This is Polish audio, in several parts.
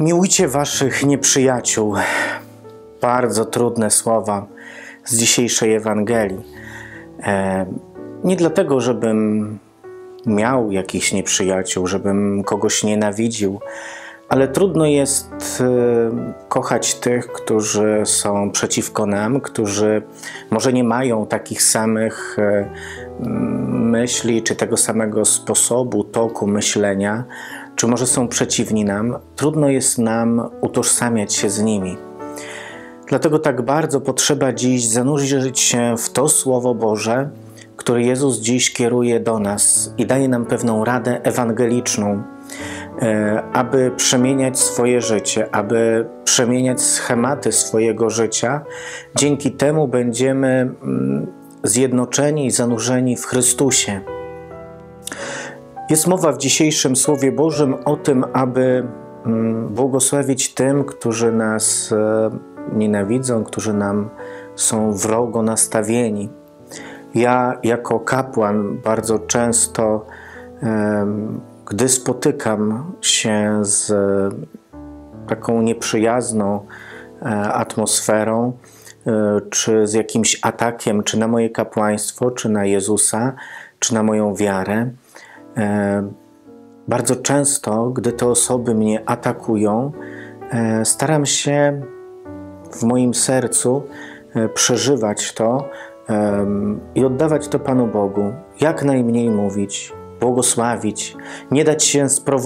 Miłujcie waszych nieprzyjaciół. Bardzo trudne słowa z dzisiejszej Ewangelii. Nie dlatego, żebym miał jakichś nieprzyjaciół, żebym kogoś nienawidził, ale trudno jest kochać tych, którzy są przeciwko nam, którzy może nie mają takich samych myśli, czy tego samego sposobu, toku myślenia, czy może są przeciwni nam. Trudno jest nam utożsamiać się z nimi. Dlatego tak bardzo potrzeba dziś zanurzyć się w to Słowo Boże, które Jezus dziś kieruje do nas i daje nam pewną radę ewangeliczną, aby przemieniać swoje życie, aby przemieniać schematy swojego życia. Dzięki temu będziemy zjednoczeni i zanurzeni w Chrystusie. Jest mowa w dzisiejszym Słowie Bożym o tym, aby błogosławić tym, którzy nas nienawidzą, którzy nam są wrogo nastawieni. Ja jako kapłan bardzo często, gdy spotykam się z taką nieprzyjazną atmosferą, czy z jakimś atakiem, czy na moje kapłaństwo, czy na Jezusa, czy na moją wiarę, bardzo często, gdy te osoby mnie atakują, staram się w moim sercu przeżywać to i oddawać to Panu Bogu. Jak najmniej mówić, błogosławić, nie dać się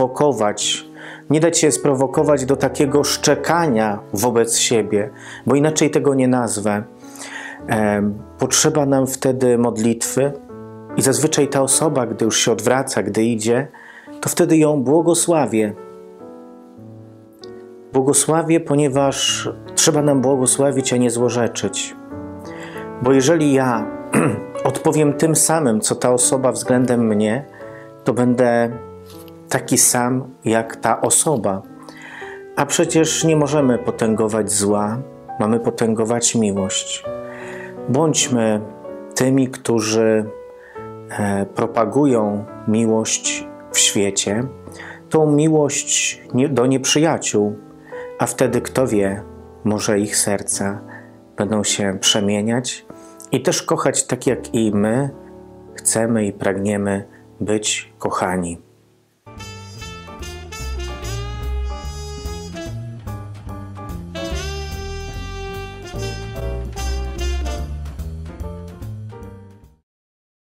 sprowokować do takiego szczekania wobec siebie, bo inaczej tego nie nazwę. Potrzeba nam wtedy modlitwy i zazwyczaj ta osoba, gdy już się odwraca, gdy idzie, to wtedy ją błogosławię. Błogosławię, ponieważ trzeba nam błogosławić, a nie złorzeczyć. Bo jeżeli ja odpowiem tym samym, co ta osoba względem mnie, to będę taki sam jak ta osoba. A przecież nie możemy potęgować zła, mamy potęgować miłość. Bądźmy tymi, którzy propagują miłość w świecie, tą miłość do nieprzyjaciół, a wtedy, kto wie, może ich serca będą się przemieniać i też kochać tak, jak i my chcemy i pragniemy być kochani.